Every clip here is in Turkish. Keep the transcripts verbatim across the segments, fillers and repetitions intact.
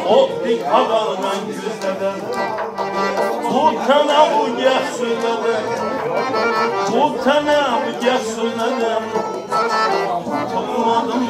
Optik havardan güzleden Bu tane bu gel söyleden Bu tane bu gel söyleden Tutmadım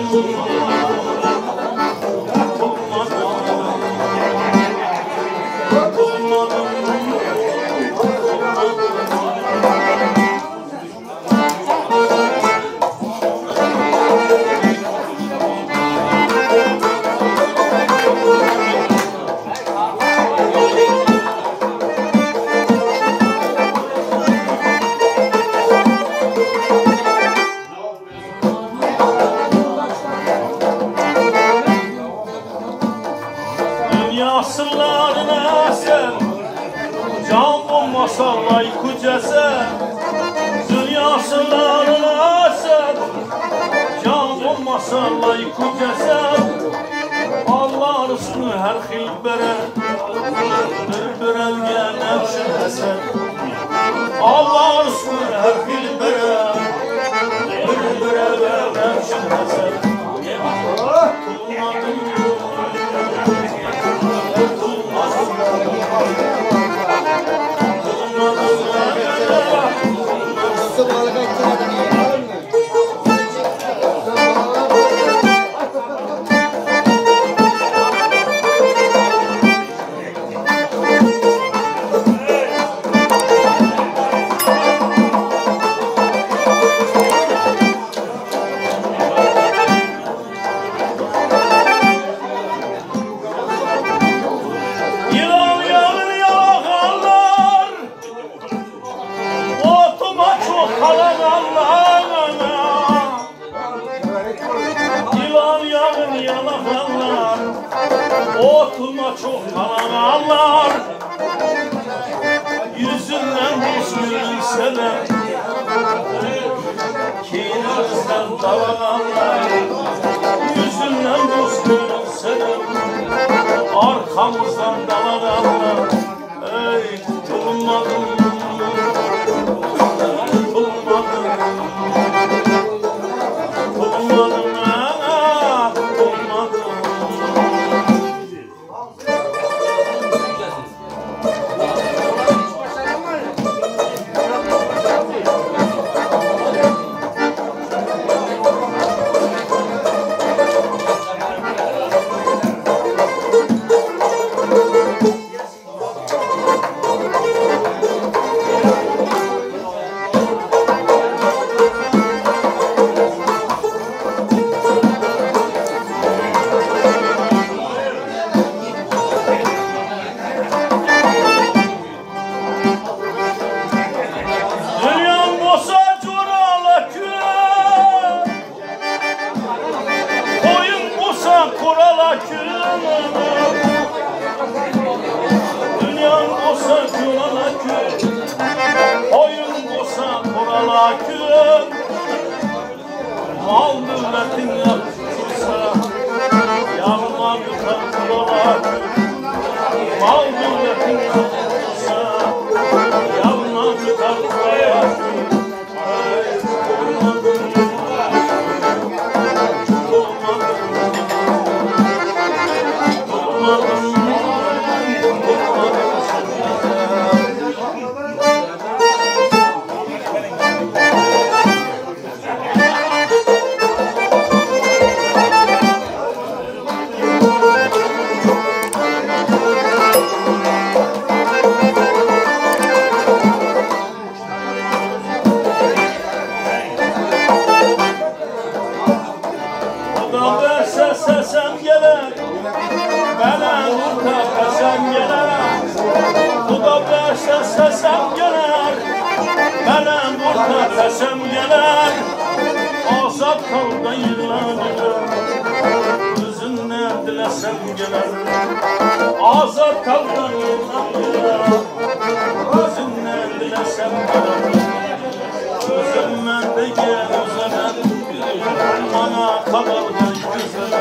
Sırlarına sen can olmasa layık cesen Dünya sırlarına sen can olmasa layık cesen Allah rızkını her xil bere bir bir elge nevşin esen Allah rızkını her xil bere bir bir elge nevşin esen Otuma çok kalanlar Yüzünden dost görünseler Kinimizden dalanlar Yüzünden dost görünseler Arkamızdan dalanlar Ey tutulmadım Tutulmadım Tutulmadım Dünyan olsa kurala kül Oyun olsa kurala kül Mal milletin yaptıysa Yanma yutar kurala kül Mal milletin yaptıysa Yanma yutar kurala kül Sesem gelir, bana vurta kasem gelir. Kuda beşte sesem gelir, bana vurta kasem gelir. Azat kalda yıllanır, özünden dilesem gelir. Azat kalda yıllanır, özünden dilesem gelir. Özümden de gel özünden, bana kabarda güzel.